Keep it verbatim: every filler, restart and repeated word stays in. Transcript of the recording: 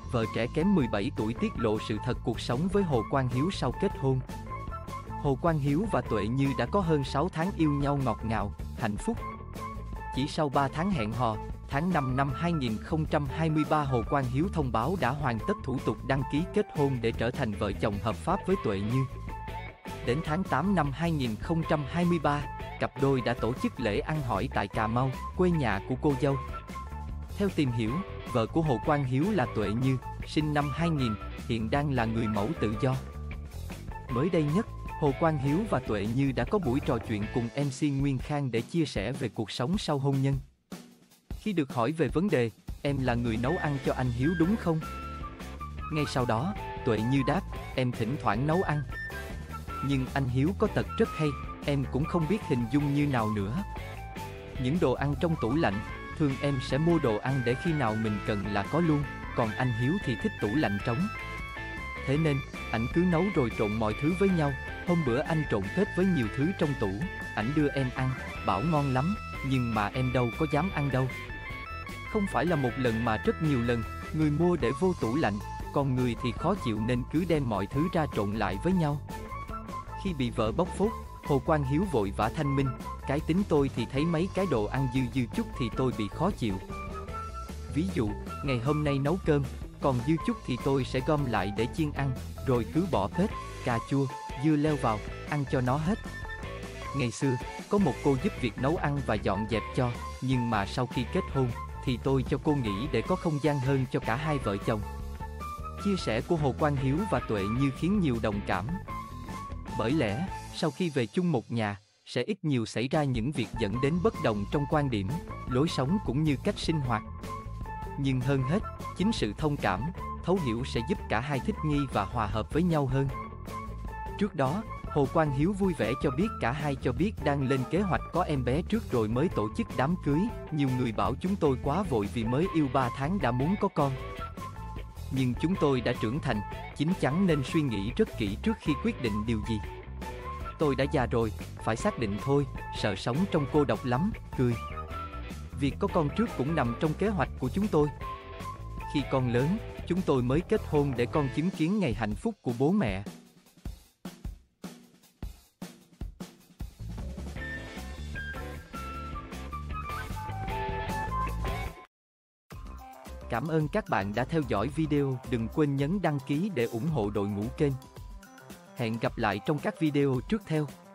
vợ trẻ kém mười bảy tuổi tiết lộ sự thật cuộc sống với Hồ Quang Hiếu sau kết hôn. Hồ Quang Hiếu và Tuệ Như đã có hơn sáu tháng yêu nhau ngọt ngào, hạnh phúc. Chỉ sau ba tháng hẹn hò, tháng năm năm hai nghìn không trăm hai mươi ba Hồ Quang Hiếu thông báo đã hoàn tất thủ tục đăng ký kết hôn để trở thành vợ chồng hợp pháp với Tuệ Như. Đến tháng tám năm hai nghìn không trăm hai mươi ba, cặp đôi đã tổ chức lễ ăn hỏi tại Cà Mau, quê nhà của cô dâu. Theo tìm hiểu, vợ của Hồ Quang Hiếu là Tuệ Như, sinh năm hai nghìn, hiện đang là người mẫu tự do. Mới đây nhất, Hồ Quang Hiếu và Tuệ Như đã có buổi trò chuyện cùng em xê Nguyên Khang để chia sẻ về cuộc sống sau hôn nhân. Khi được hỏi về vấn đề, em là người nấu ăn cho anh Hiếu đúng không? Ngay sau đó, Tuệ Như đáp, em thỉnh thoảng nấu ăn. Nhưng anh Hiếu có tật rất hay, em cũng không biết hình dung như nào nữa. Những đồ ăn trong tủ lạnh, thường em sẽ mua đồ ăn để khi nào mình cần là có luôn, còn anh Hiếu thì thích tủ lạnh trống. Thế nên, ảnh cứ nấu rồi trộn mọi thứ với nhau. Hôm bữa anh trộn Tết với nhiều thứ trong tủ, ảnh đưa em ăn, bảo ngon lắm, nhưng mà em đâu có dám ăn đâu. Không phải là một lần mà rất nhiều lần, người mua để vô tủ lạnh, còn người thì khó chịu nên cứ đem mọi thứ ra trộn lại với nhau. Khi bị vợ bóc phốt, Hồ Quang Hiếu vội vã thanh minh, cái tính tôi thì thấy mấy cái đồ ăn dư dư chút thì tôi bị khó chịu. Ví dụ, ngày hôm nay nấu cơm, còn dư chút thì tôi sẽ gom lại để chiên ăn, rồi cứ bỏ pết, cà chua, dưa leo vào, ăn cho nó hết. Ngày xưa, có một cô giúp việc nấu ăn và dọn dẹp cho, nhưng mà sau khi kết hôn, thì tôi cho cô nghỉ để có không gian hơn cho cả hai vợ chồng. Chia sẻ của Hồ Quang Hiếu và Tuệ Như khiến nhiều đồng cảm. Bởi lẽ, sau khi về chung một nhà, sẽ ít nhiều xảy ra những việc dẫn đến bất đồng trong quan điểm, lối sống cũng như cách sinh hoạt. Nhưng hơn hết, chính sự thông cảm, thấu hiểu sẽ giúp cả hai thích nghi và hòa hợp với nhau hơn. Trước đó, Hồ Quang Hiếu vui vẻ cho biết cả hai cho biết đang lên kế hoạch có em bé trước rồi mới tổ chức đám cưới. Nhiều người bảo chúng tôi quá vội vì mới yêu ba tháng đã muốn có con. Nhưng chúng tôi đã trưởng thành, chín chắn nên suy nghĩ rất kỹ trước khi quyết định điều gì. Tôi đã già rồi, phải xác định thôi, sợ sống trong cô độc lắm, cười. Việc có con trước cũng nằm trong kế hoạch của chúng tôi. Khi con lớn, chúng tôi mới kết hôn để con chứng kiến ngày hạnh phúc của bố mẹ. Cảm ơn các bạn đã theo dõi video, đừng quên nhấn đăng ký để ủng hộ đội ngũ kênh. Hẹn gặp lại trong các video tiếp theo.